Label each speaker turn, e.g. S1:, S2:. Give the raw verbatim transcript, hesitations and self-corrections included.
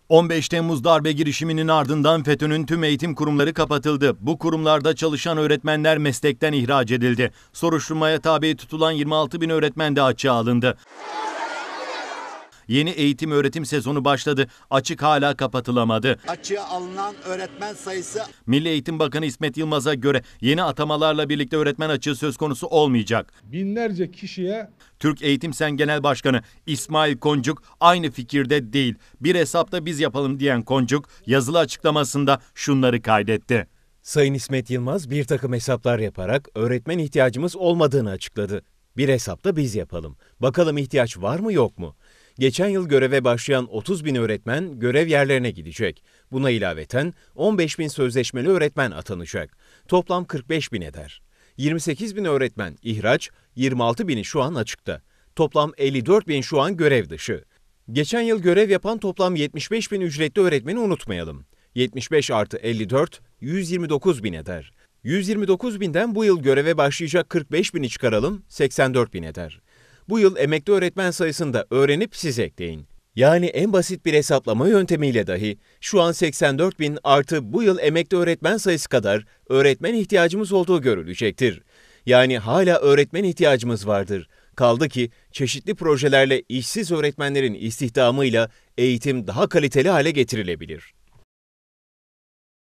S1: on beş Temmuz darbe girişiminin ardından FETÖ'nün tüm eğitim kurumları kapatıldı. Bu kurumlarda çalışan öğretmenler meslekten ihraç edildi. Soruşturmaya tabi tutulan yirmi altı bin öğretmen de açığa alındı. Yeni eğitim öğretim sezonu başladı. Açık hala kapatılamadı.
S2: Açığa alınan öğretmen sayısı...
S1: Milli Eğitim Bakanı İsmet Yılmaz'a göre yeni atamalarla birlikte öğretmen açığı söz konusu olmayacak.
S3: Binlerce kişiye...
S1: Türk Eğitim Sen Genel Başkanı İsmail Koncuk aynı fikirde değil. Bir hesapta biz yapalım diyen Koncuk yazılı açıklamasında şunları kaydetti.
S4: Sayın İsmet Yılmaz bir takım hesaplar yaparak öğretmen ihtiyacımız olmadığını açıkladı. Bir hesapta biz yapalım. Bakalım ihtiyaç var mı yok mu? Geçen yıl göreve başlayan otuz bin öğretmen görev yerlerine gidecek. Buna ilaveten on beş bin sözleşmeli öğretmen atanacak. Toplam kırk beş bin eder. yirmi sekiz bin öğretmen ihraç, yirmi altı bini şu an açıkta. Toplam elli dört bin şu an görev dışı. Geçen yıl görev yapan toplam yetmiş beş bin ücretli öğretmeni unutmayalım. yetmiş beş artı elli dört, yüz yirmi dokuz bin eder. yüz yirmi dokuz binden bu yıl göreve başlayacak kırk beş bini çıkaralım, seksen dört bin eder. Bu yıl emekli öğretmen sayısını da öğrenip siz ekleyin. Yani en basit bir hesaplama yöntemiyle dahi şu an seksen dört bin artı bu yıl emekli öğretmen sayısı kadar öğretmen ihtiyacımız olduğu görülecektir. Yani hala öğretmen ihtiyacımız vardır. Kaldı ki çeşitli projelerle işsiz öğretmenlerin istihdamıyla eğitim daha kaliteli hale getirilebilir.